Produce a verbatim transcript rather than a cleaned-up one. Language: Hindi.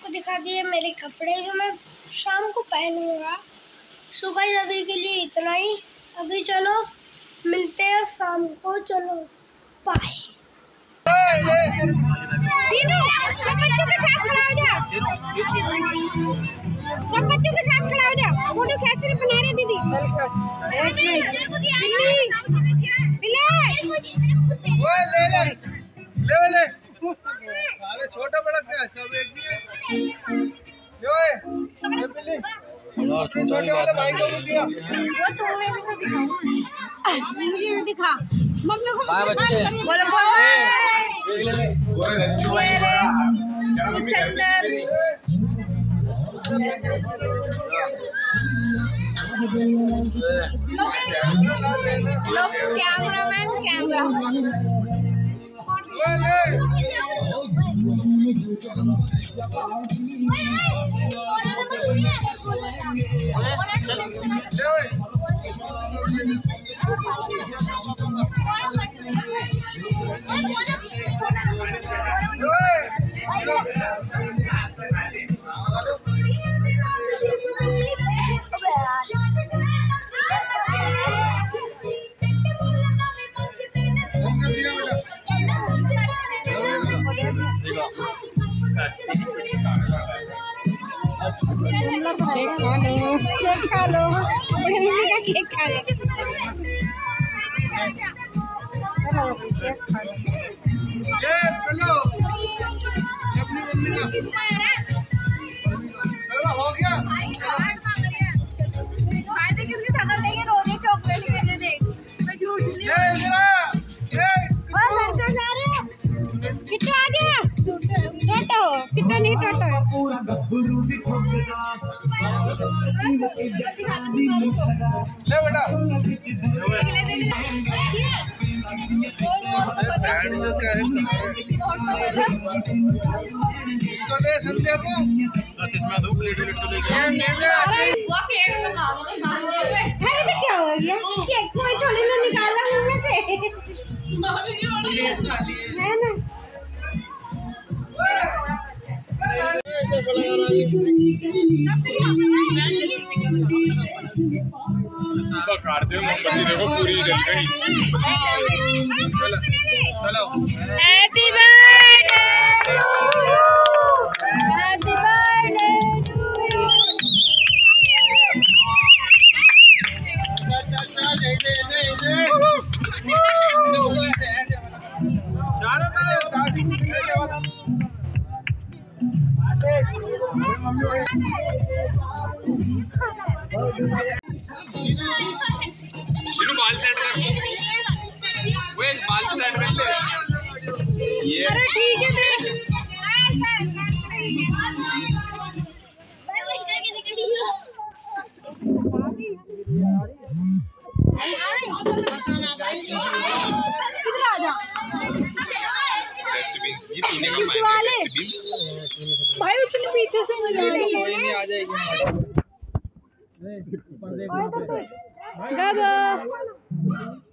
आपको दिखा दिए मेरे कपड़े जो मैं शाम को पहनूंगा। सो गाइस अभी के लिए इतना ही। अभी चलो मिलते हैं शाम को। चलो बाय। सब बच्चों के साथ खड़ा हो जा। सब बच्चों के साथ खड़ा हो जा। फोटो खींच के बना रहे दीदी। ले ले ले ले साले छोटा बड़ा क्या सब एक ही है। जो है ये बिल्ली छोटे वाले भाई को भी दिया। वो तुम्हें भी दिखा। मुझे भी दिखा। मम्मी को बाय बच्चे। बोलो बोलो। ले ले चंदन लोग कैमरामैन कैमरा केक खा लो, केक खा लो, बड़े मम्मी का केक खा लो। चलो केक खा लो। ये चलो अपनी मम्मी का हो गया। फायदे किसकी शकल नहीं है, रो रही चॉकलेट लेने दे। मैं झूठ नहीं। ये इधर ये ओ लड़का जा रहा है। किट्टू आ गया। टोटो किट्टू नहीं टोटो। ले बेटा इसको दे संध्या को इसमें दो प्लेट लेके वो केक बना लो है तो क्या हो गया। केक कोई थोड़ी ना निकाला मुंह में से है ना। काटते मोमबत्ती देखो पूरी जल गई। चलो happy birthday happy birthday to you. बाल सेट कर वे बाल सेट कर ले। ये अरे ठीक है देख इधर आ जा। ये पीने का भाई उछल पीछे से नहीं आ रही है। आ जाएगी गबो